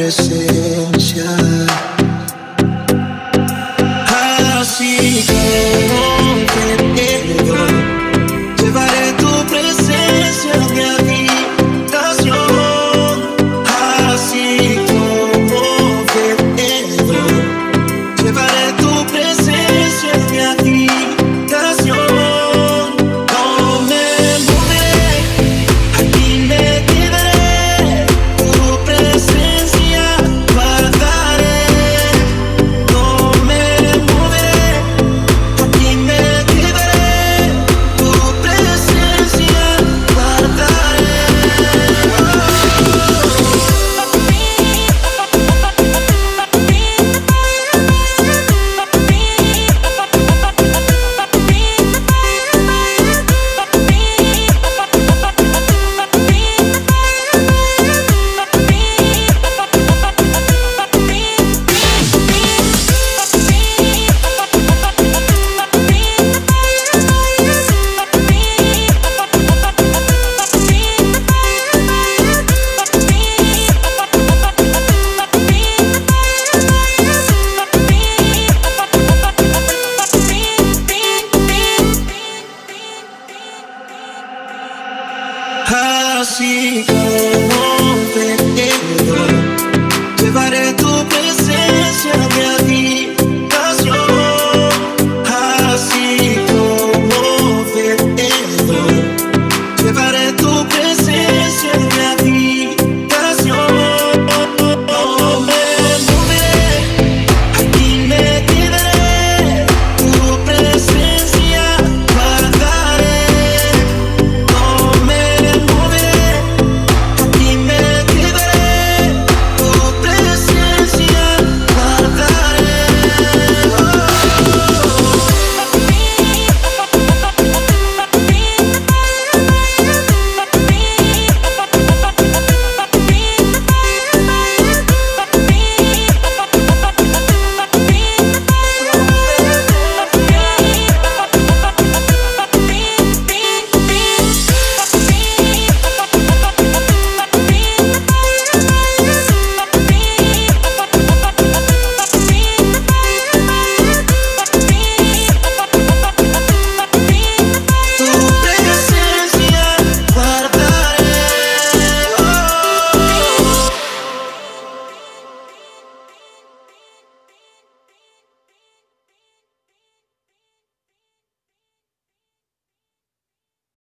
presencia. Así como te quiero, llevaré tu presencia a mi habitación. Así como te quiero, llevaré tu presencia a mi habitación. No me moveré, aquí me quedaré, tu presencia guardaré. No me moveré, aquí me quedaré, tu presencia guardaré. Así como te quiero, llevaré